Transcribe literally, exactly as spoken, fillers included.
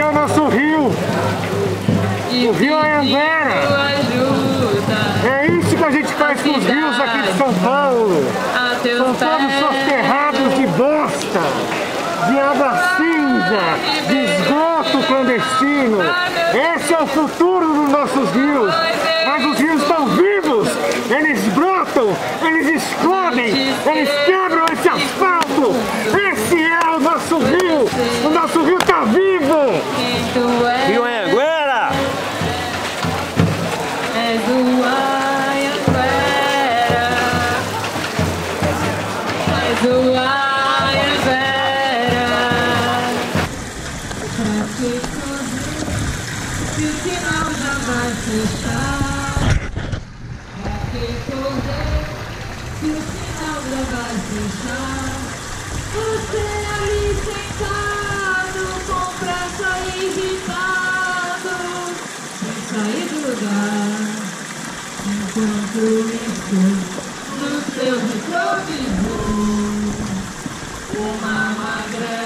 é o nosso rio. E o rio Anhanguera. É isso que a gente faz com os rios aqui de São Paulo. São todos soterrados de bosta, de água cinza, de esgoto clandestino. Esse é o futuro dos nossos rios. Mas os rios estão vivos, eles brotam, eles explodem, eles quebram esse asfalto. Esse é o nosso rio. O nosso rio está vivo. Rio Anhanguera. És o Anhanguera. És o Anhanguera. Pra que correr se o sinal já vai fechar? Pra que correr se o sinal já vai fechar? Você ali sentado, com pressa irritado, sem sair do lugar, enquanto isso no seu retrovisor uma magrela